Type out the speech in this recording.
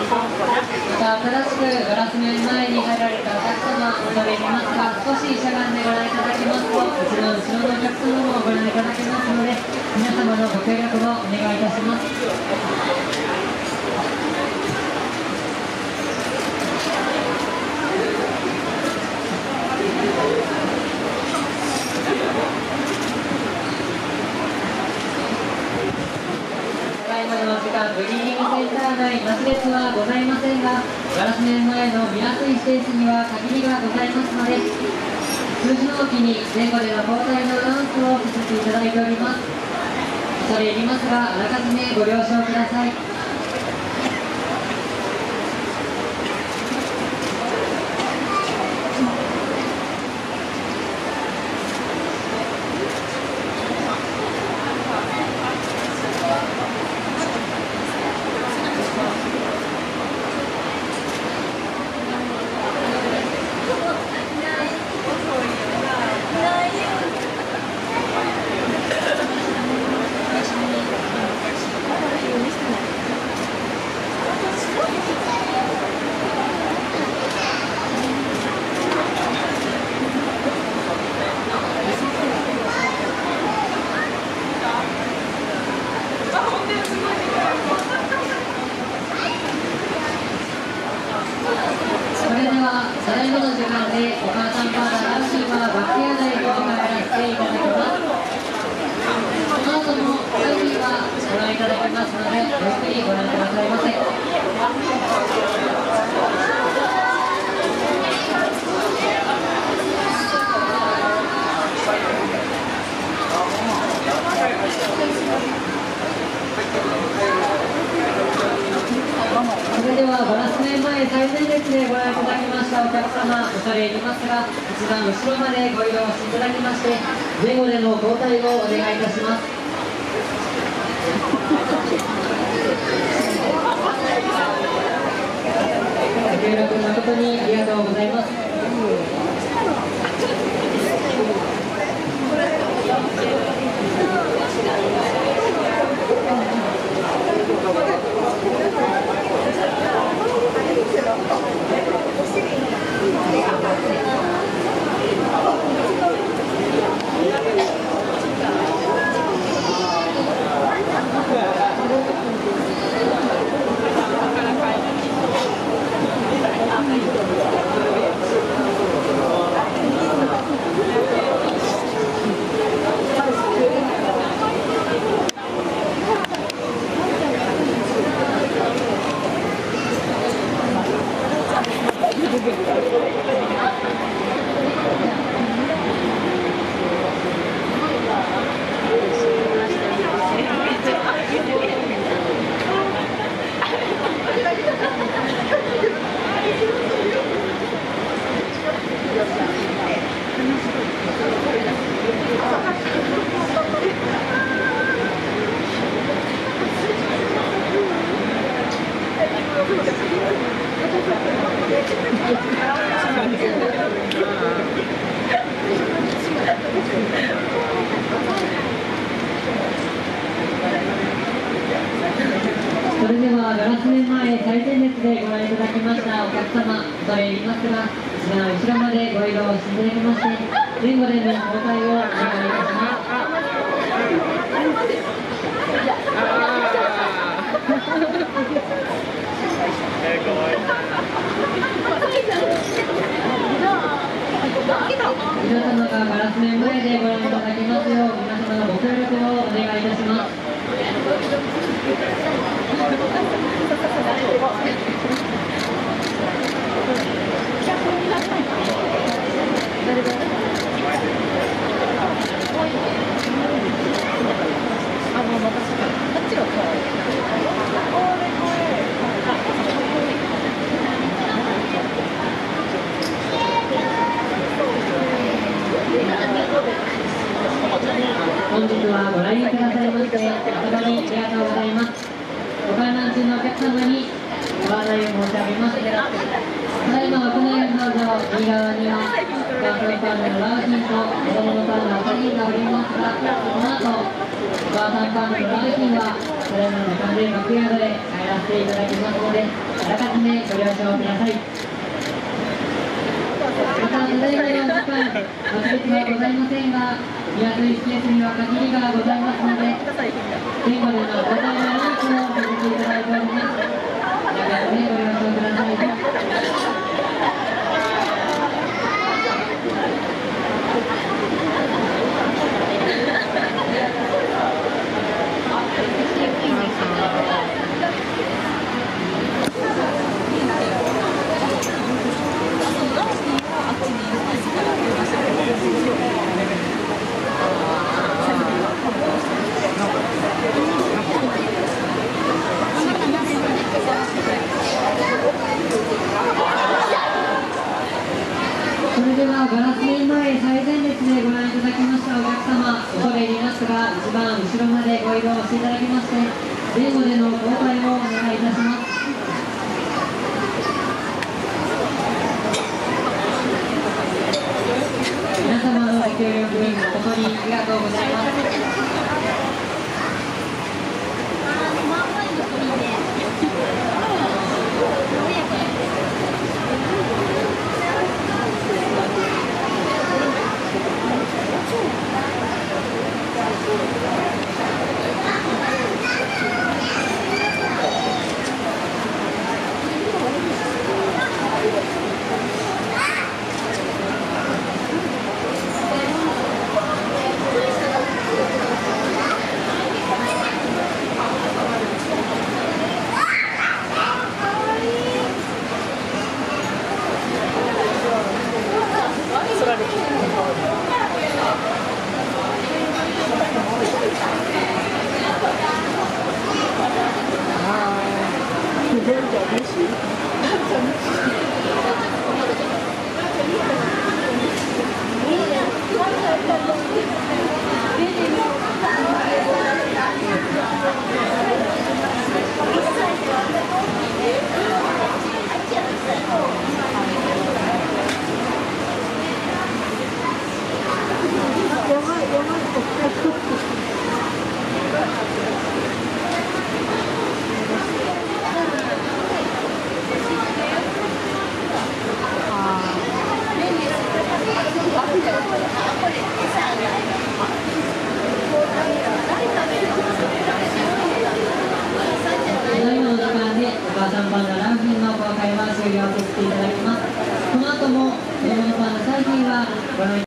た新しくガラス面前に入られたお客様、恐れ入りますが、少ししゃがんでご覧いただきますと、後ろのお客様もご覧いただけますので、皆様のご協力をお願いいたします。ブリーディングセンター内、待ち列はございませんが、ガラス面前の見やすいスペースには限りがございますので、数字の時に前後での交代のアナウンスをさせていただいております。恐れ入りますが、あらかじめご了承ください。ただいまの時間でお母さんパーダーラッシーはバックヤードへと帰らせていただきます。この後もラッシーはご覧いただきますので、ゆっくりご覧くださいませ。それではガラス面前最前列でご覧いただきましたお客様、恐れ入りますが、一番後ろまでご移動していただきまして、前後での交代をお願いいたします。ご協力誠にありがとうございます。それではガラス面前最前列でご覧いただきましたお客様、恐れ入りますが、一番後ろまでご移動していただきまして、前後での交代をお願いいたします。皆様がガラス面前でご覧いただきますよう、皆様のご協力をお願いいたします。本日はご来園くださいまして誠にありがとうございます。ご観覧中のお客様にご案内を申し上げます。ただいま屋内の道場右側にはお母さんパンダのラーヒンと子供のパンダ3人がおりますが、この後お母さんパンダのラーヒンはそれぞれの完全バックヤードで帰らせていただきますので、 らかじめご了承ください。また、ただいまの時間、待ち列はございませんが、見やすいスペースには限りがございますので、前後での交代のリンクをさせていただいております。あらかじめご了承ください。それではガラス面前最前列でご覧いただきましたお客様、恐れ入りますが一番後ろまでご移動していただきまして、前後での交代をお願いいたします。皆様のご協力誠にありがとうございます。